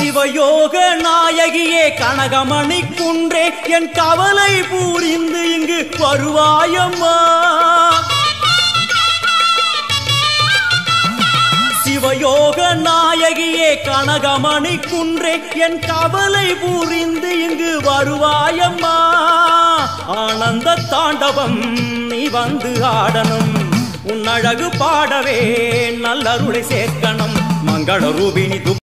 சிவயோக நாயகியே கனகமணி குன்றே என் கவலை புரிந்து இங்கு வருவாயம்மா. சிவயோக நாயகியே கனகமணி குன்றே என் கவலை புரிந்து இங்கு வருவாயம்மா. ஆனந்த தாண்டவம் நீ வந்து ஆடணும், உன் அழகு பாடவே நல்லருளை சேர்க்கணும். மங்கள ரூபிணி